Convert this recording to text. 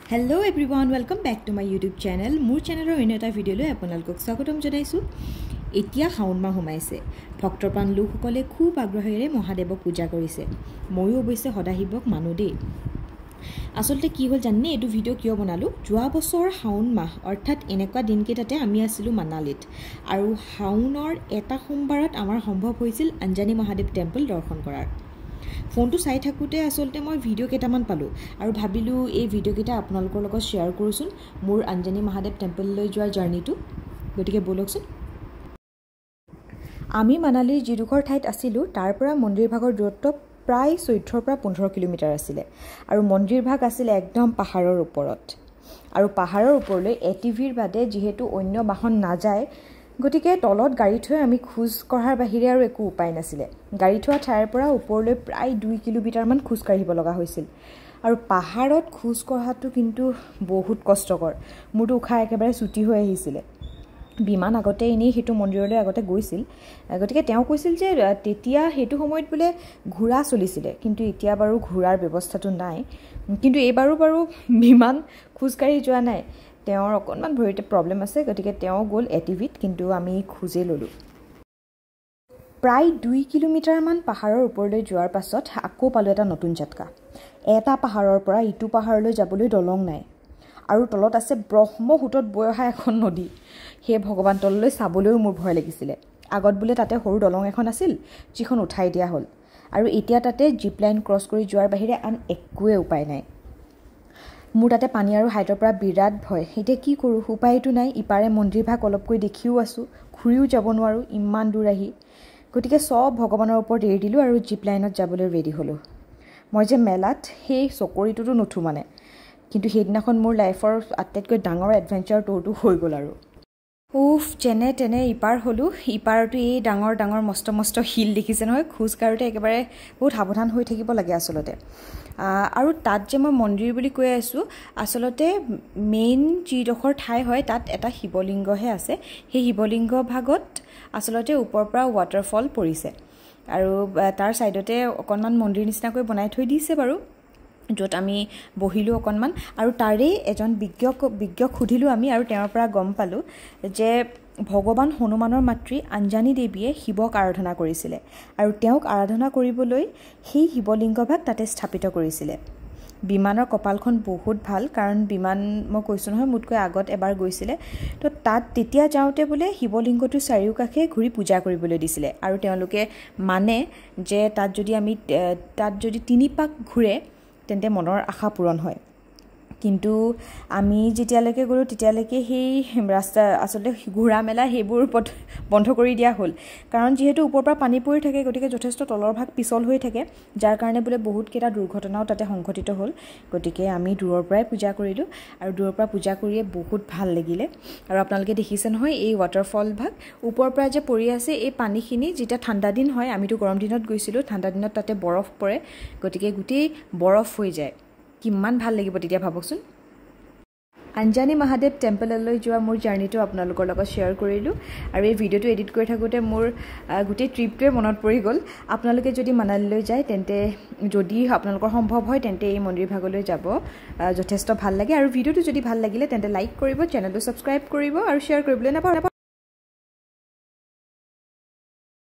Hello everyone, welcome back to my YouTube channel. মোৰ চেনেলৰ অন্য এটা ভিডিঅ'লৈ আপোনালোকক স্বাগতম জনাইছো। এতিয়া শাওন মাহ সোমাইছে। ভক্তপ্ৰাণ লোকসকলে খুব আগ্ৰহেৰে মহাদেৱক পূজা কৰিছে। ময়ো অৱশ্যে সদাশিৱক মানো দেই। আসলতে কি হ'ল জানে এইটো ভিডিঅ' কিয় বনালো? যোৱা বছৰ শাওন মাহ অৰ্থাৎ এনেকুৱা দিনকেইটাতে আমি আছিলো মানালিত আৰু শাওনৰ এটা সোমবাৰত আমাৰ সম্ভৱ হৈছিল অঞ্জনি মহাদেৱ টেম্পল দৰ্শন কৰাৰ। ফোনটো চাই থাকোঁতে আসলতে মই ভিডিঅ' কেইটামান পালোঁ আৰু ভাবিলোঁ এই ভিডিঅ' কেইটা আপোনালোকৰ লগত শ্বেয়াৰ কৰোঁচোন মোৰ অঞ্জনি মহাদেৱ টেম্পললৈ যোৱাৰ জাৰ্ণিটো। গতিকে বলকচোন। আমি মানালীৰ যিডোখৰ ঠাইত আছিলোঁ তাৰ পৰা মন্দিৰভাগৰ দূৰত্ব প্ৰায় 14 পৰা 15 কিলোমিটাৰ আছিলে আৰু মন্দিৰভাগ আছিলে একদম পাহাৰৰ ওপৰত আৰু পাহাৰৰ ওপৰলৈ এটিভিৰ বাদে যিহেতু অন্য বাহন নাযায় গতিকে তলত গাড়ী থৈ আমি খোজ কঢ়াৰ বাহিৰে আৰু একো উপায় নাছিলে। গাড়ী থোৱা ঠাইৰ পৰা ওপৰলৈ প্ৰায় 2 কিলোমিটাৰমান খোজ কাঢ়িব লগা হৈছিল আৰু পাহাৰত খোজ কঢ়াটো কিন্তু বহুত কষ্টকৰ। মোৰটো উশাহ একেবাৰে ছুটি হৈ আহিছিলে। বিমান আগতে এনেই সেইটো মন্দিৰলৈ আগতে গৈছিল, গতিকে তেওঁ কৈছিল যে তেতিয়া সেইটো সময়ত বোলে ঘোঁৰা চলিছিলে, কিন্তু এতিয়া বাৰু ঘোঁৰাৰ ব্যৱস্থাটো নাই। কিন্তু এইবাৰো বিমান খোজকাঢ়ি যোৱা নাই। তেওঁৰ অকণমান ভৰিতে প্ৰব্লেম আছে, গতিকে তেওঁ গ'ল এটিভিত, কিন্তু আমি খোজে ল'লোঁ। প্ৰায় 2 কিলোমিটাৰমান পাহাৰৰ ওপৰলৈ যোৱাৰ পাছত আকৌ পালোঁ এটা নতুন ঝাটকা। এটা পাহাৰৰ পৰা ইটো পাহাৰলৈ যাবলৈ দলং নাই আৰু তলত আছে ব্ৰহ্মপুত্ৰত বৈ অহা এখন নদী। সেই ভগৱান, তললৈ চাবলৈও মোৰ ভয় লাগিছিলে। আগত বোলে তাতে সৰু দলং এখন আছিল যিখন উঠাই দিয়া হ'ল আৰু এতিয়া তাতে জিপ লাইন ক্ৰছ কৰি যোৱাৰ বাহিৰে আন একোৱে উপায় নাই। মোৰ তাতে পানী আৰু হাইটৰ পৰা বিৰাট ভয়। এতিয়া কি কৰোঁ, উপায়টো নাই। ইপাৰে মন্দিৰভাগ অলপকৈ দেখিও আছোঁ, ঘূৰিও যাব নোৱাৰোঁ ইমান দূৰ আহি। গতিকে চব ভগৱানৰ ওপৰত এৰি দিলোঁ আৰু জিপ লাইনত যাবলৈ ৰেডি হ'লোঁ। মই যে মেলাত সেই চকৰিটোতো নুঠো মানে, কিন্তু সেইদিনাখন মোৰ লাইফৰ আটাইতকৈ ডাঙৰ এডভেঞ্চাৰ টুৰটো হৈ গ'ল আৰু যেনে তেনে ইপাৰ হ'লোঁ। ইপাৰতো এই ডাঙৰ ডাঙৰ মস্ত শিল দেখিছে নহয়। খোজ কাঢ়োঁতে একেবাৰে বহুত সাৱধান হৈ থাকিব লাগে আচলতে। আৰু তাত যে মই মন্দিৰ বুলি কৈ আছোঁ, আচলতে মেইন যিডোখৰ ঠাই হয় তাত এটা শিৱলিংগহে আছে। সেই শিৱলিংগ ভাগত আচলতে ওপৰৰ পৰা ৱাটাৰফল পৰিছে আৰু তাৰ ছাইডতে অকণমান মন্দিৰ নিচিনাকৈ বনাই থৈ দিছে বাৰু, য'ত আমি বহিলোঁ অকণমান। আৰু তাৰেই এজন বিজ্ঞক সুধিলোঁ আমি আৰু তেওঁৰ পৰা গম পালোঁ যে ভগৱান হনুমানৰ মাতৃ অঞ্জনি দেৱীয়ে শিৱক আৰাধনা কৰিছিলে আৰু তেওঁক আৰাধনা কৰিবলৈ সেই শিৱলিংগভাগ তাতে স্থাপিত কৰিছিলে। বিমানৰ কপালখন বহুত ভাল, কাৰণ বিমান মই কৈছোঁ নহয় মোতকৈ আগত এবাৰ গৈছিলে। তো তাত তেতিয়া যাওঁতে বোলে শিৱলিংগটোৰ চাৰিওকাষে ঘূৰি পূজা কৰিবলৈ দিছিলে আৰু তেওঁলোকে মানে যে তাত যদি 3 পাক ঘূৰে তেন্তে মনৰ আশা পূৰণ হয়। কিন্তু আমি যেতিয়ালৈকে গ'লোঁ তেতিয়ালৈকে সেই ৰাস্তা আচলতে ঘূৰা মেলা সেইবোৰ বন্ধ কৰি দিয়া হ'ল, কাৰণ যিহেতু ওপৰৰ পৰা পানী পৰি থাকে গতিকে যথেষ্ট তলৰ ভাগ পিছল হৈ থাকে, যাৰ কাৰণে বোলে বহুতকেইটা দুৰ্ঘটনাও তাতে সংঘটিত হ'ল। গতিকে আমি দূৰৰ পৰাই পূজা কৰিলোঁ আৰু দূৰৰ পৰা পূজা কৰিয়ে বহুত ভাল লাগিলে। আৰু আপোনালোকে দেখিছে নহয় এই ৱাটাৰফল ভাগ ওপৰৰ পৰা যে পৰি আছে, এই পানীখিনি যেতিয়া ঠাণ্ডা দিন হয়, আমিতো গৰম দিনত গৈছিলোঁ, ঠাণ্ডা দিনত তাতে বৰফ পৰে, গতিকে গোটেই বৰফ হৈ যায়। কিমান ভাল লাগিব তেতিয়া ভাবকচোন। অঞ্জনি মহাদেৱ টেম্পললৈ যোৱা মোৰ জাৰ্ণিটো আপোনালোকৰ লগত শ্বেয়াৰ কৰিলোঁ আৰু এই ভিডিঅ'টো এডিট কৰি থাকোঁতে মোৰ গোটেই ট্ৰিপটোৱে মনত পৰি গ'ল। আপোনালোকে যদি মানালীলৈ যায় তেন্তে যদি আপোনালোকৰ সম্ভৱ হয় তেন্তে এই মন্দিৰভাগলৈ যাব, যথেষ্ট ভাল লাগে। আৰু ভিডিঅ'টো যদি ভাল লাগিলে তেন্তে লাইক কৰিব, চেনেলটো ছাবস্ক্ৰাইব কৰিব আৰু শ্বেয়াৰ কৰিবলৈ নাপাহৰিব।